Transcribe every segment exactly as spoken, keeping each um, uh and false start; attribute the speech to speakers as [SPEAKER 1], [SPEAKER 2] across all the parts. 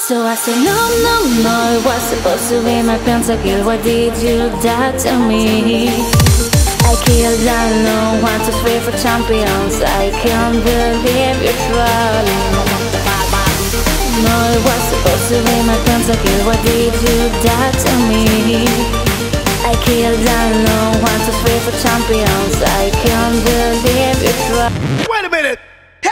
[SPEAKER 1] So I said no, no, no, it was supposed to be my pentakill. Why did you die to me? I killed alone, one, two, three for champions. I can't believe you're falling. No, it was supposed to be my pentakill. Why did you die to me? I killed alone, one, two, three for champions. I can't believe you're falling.
[SPEAKER 2] Wait a minute!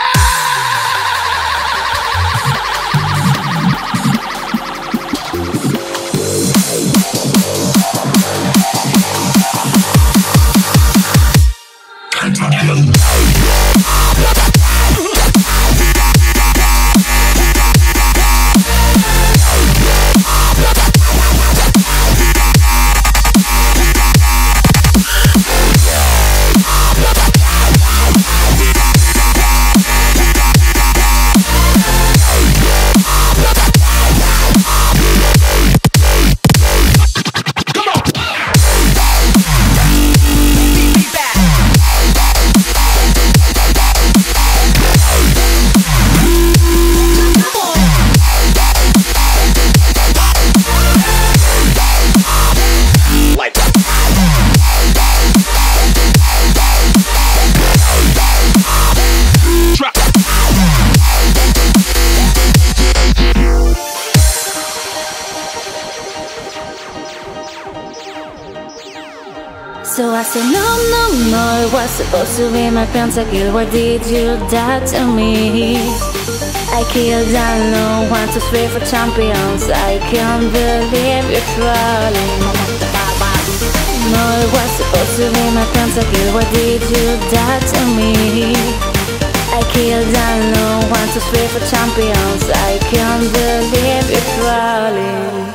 [SPEAKER 1] So I said no, no, no, it was supposed to be my pentakill. Why did you die to me? I killed alone, one, two, three for champions. I can't believe you're falling. No, it was supposed to be my pentakill. Why did you die to me? I killed alone, one, two, three for champions. I can't believe you're falling.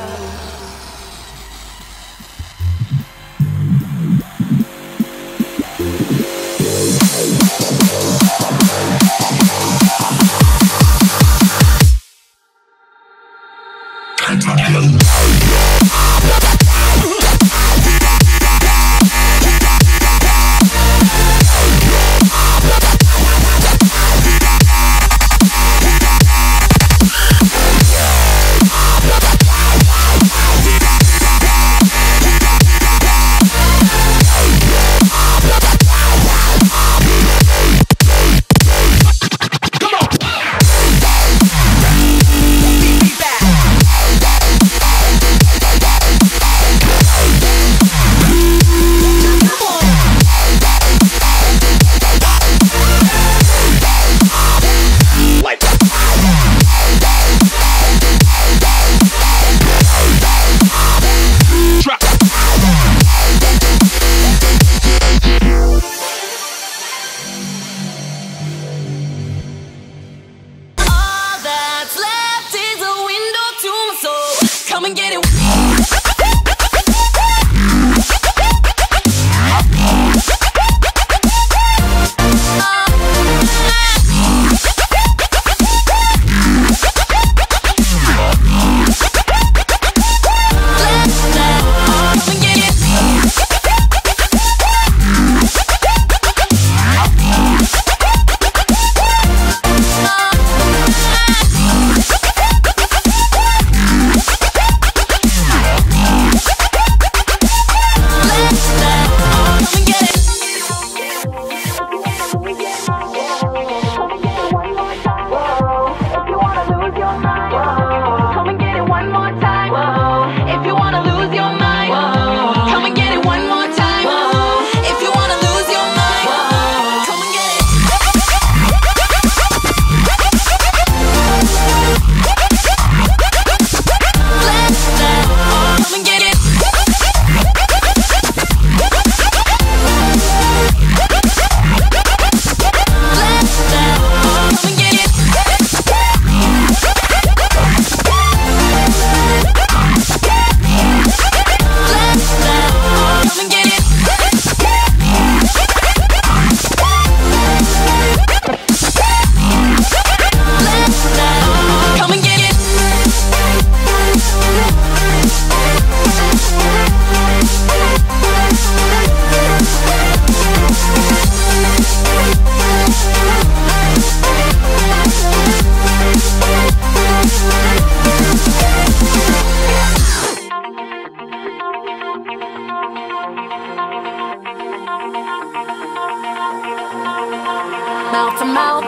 [SPEAKER 3] Come and get it.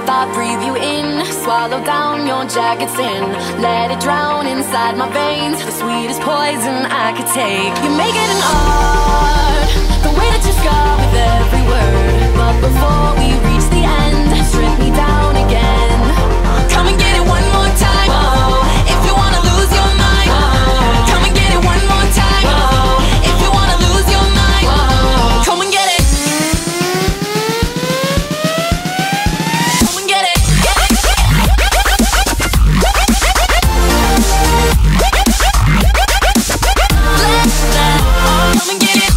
[SPEAKER 2] If I breathe you in, swallow down your jagged sin, let it drown inside my veins, the sweetest poison I could take. You make it an art, the way that you scar with every word. But before we reach the end, strip me down again. Come and get it one more time. Oh, if you wanna lose your mind. Oh, come and get it one more time. Oh, if you wanna lose your mind. Oh, come and get it. Come and get it. Come and get it.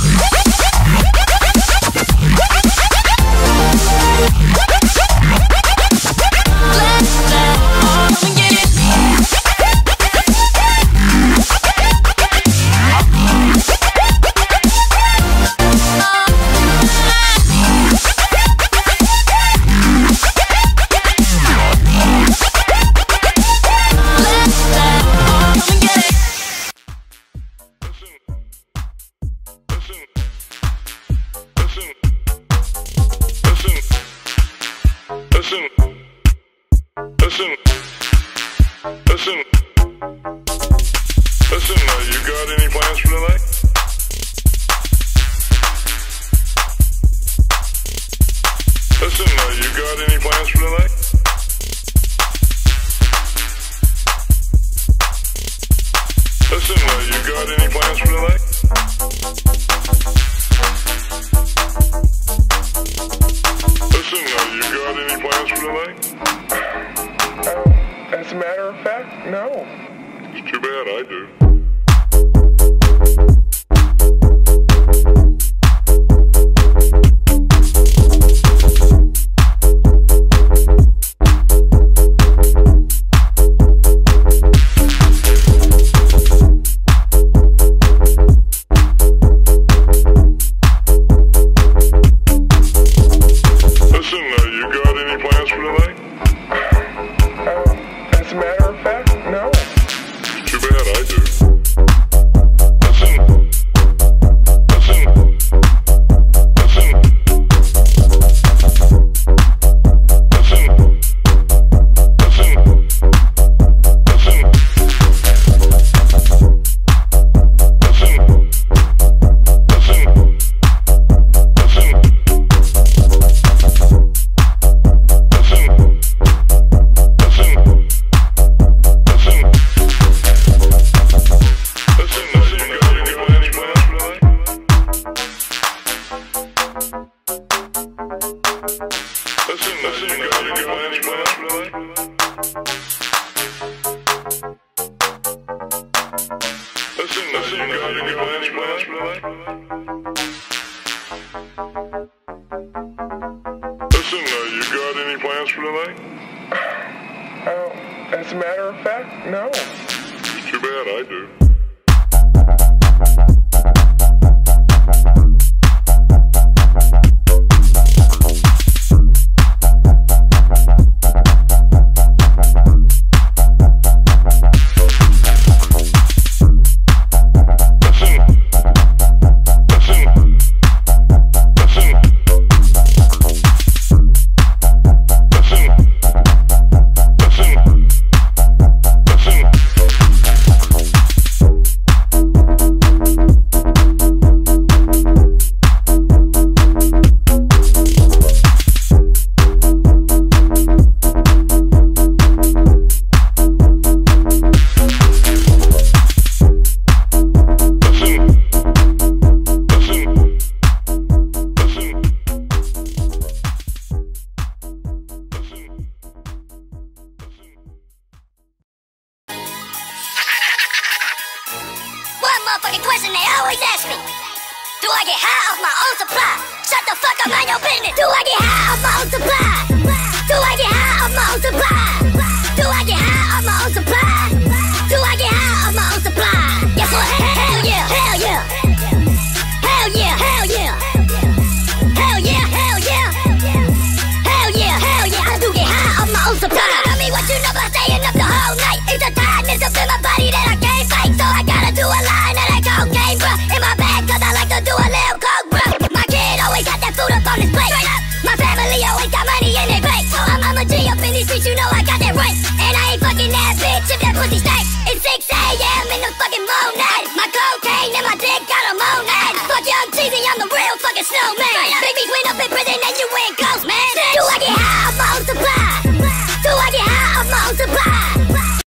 [SPEAKER 3] My family always got money in their bank, so I'm, I'm a G up in these streets, you know I got that right. And I ain't fucking that bitch if that pussy stank. It's six A M in the fucking morning.